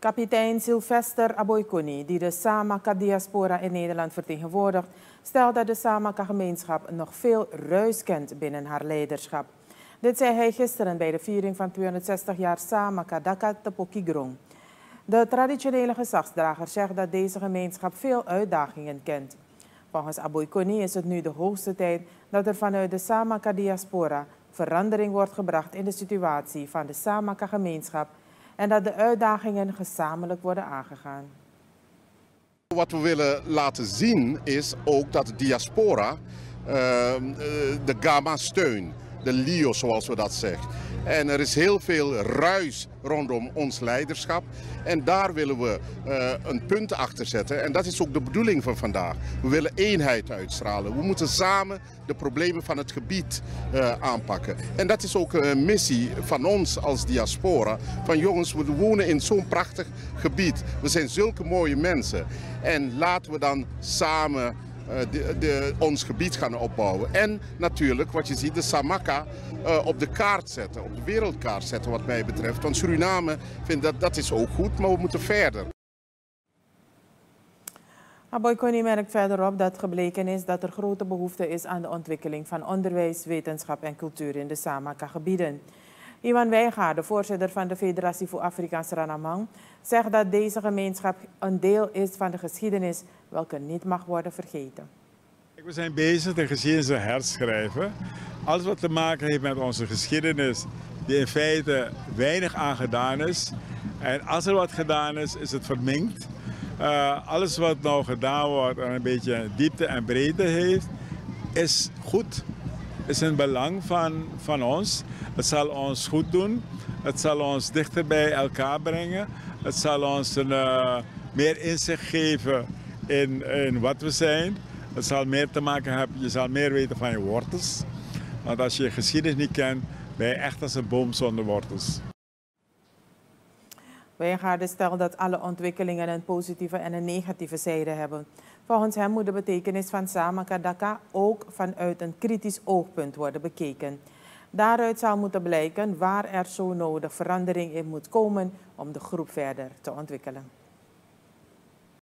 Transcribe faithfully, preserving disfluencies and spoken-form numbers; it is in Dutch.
Kapitein Sylvester Aboykoni, die de Samaka-diaspora in Nederland vertegenwoordigt, stelt dat de Samaka-gemeenschap nog veel ruis kent binnen haar leiderschap. Dit zei hij gisteren bij de viering van tweehonderdzestig jaar Samaka Daka te Pokigrong. De traditionele gezagsdrager zegt dat deze gemeenschap veel uitdagingen kent. Volgens Aboykoni is het nu de hoogste tijd dat er vanuit de Samaka-diaspora verandering wordt gebracht in de situatie van de Samaka-gemeenschap en dat de uitdagingen gezamenlijk worden aangegaan. Wat we willen laten zien is ook dat de diaspora uh, de Gama steunt, de L I O zoals we dat zeggen. En er is heel veel ruis rondom ons leiderschap en daar willen we uh, een punt achter zetten. En dat is ook de bedoeling van vandaag. We willen eenheid uitstralen. We moeten samen de problemen van het gebied uh, aanpakken. En dat is ook een missie van ons als diaspora. Van jongens, we wonen in zo'n prachtig gebied. We zijn zulke mooie mensen. En laten we dan samen uh, de, de, ons gebied gaan opbouwen. En natuurlijk, wat je ziet, de Samaka uh, op de kaart zetten. Op de wereldkaart zetten wat mij betreft. Want Suriname vindt dat dat is ook goed, maar we moeten verder. Aboykoni merkt verder op dat gebleken is dat er grote behoefte is aan de ontwikkeling van onderwijs, wetenschap en cultuur in de Samaka-gebieden. Iwan Wijngaarde, voorzitter van de Federatie voor Afrikaans Ranamang, zegt dat deze gemeenschap een deel is van de geschiedenis welke niet mag worden vergeten. We zijn bezig de geschiedenis te herschrijven. Alles wat te maken heeft met onze geschiedenis, die in feite weinig aan gedaan is. En als er wat gedaan is, is het verminkt. Uh, alles wat nou gedaan wordt en een beetje diepte en breedte heeft, is goed. Is in belang van, van ons. Het zal ons goed doen. Het zal ons dichter bij elkaar brengen. Het zal ons een, uh, meer inzicht geven in, in wat we zijn. Het zal meer te maken hebben, je zal meer weten van je wortels. Want als je je geschiedenis niet kent, ben je echt als een boom zonder wortels. Wijngaarde stelt dat alle ontwikkelingen een positieve en een negatieve zijde hebben. Volgens hem moet de betekenis van Samaka Daka ook vanuit een kritisch oogpunt worden bekeken. Daaruit zal moeten blijken waar er zo nodig verandering in moet komen om de groep verder te ontwikkelen.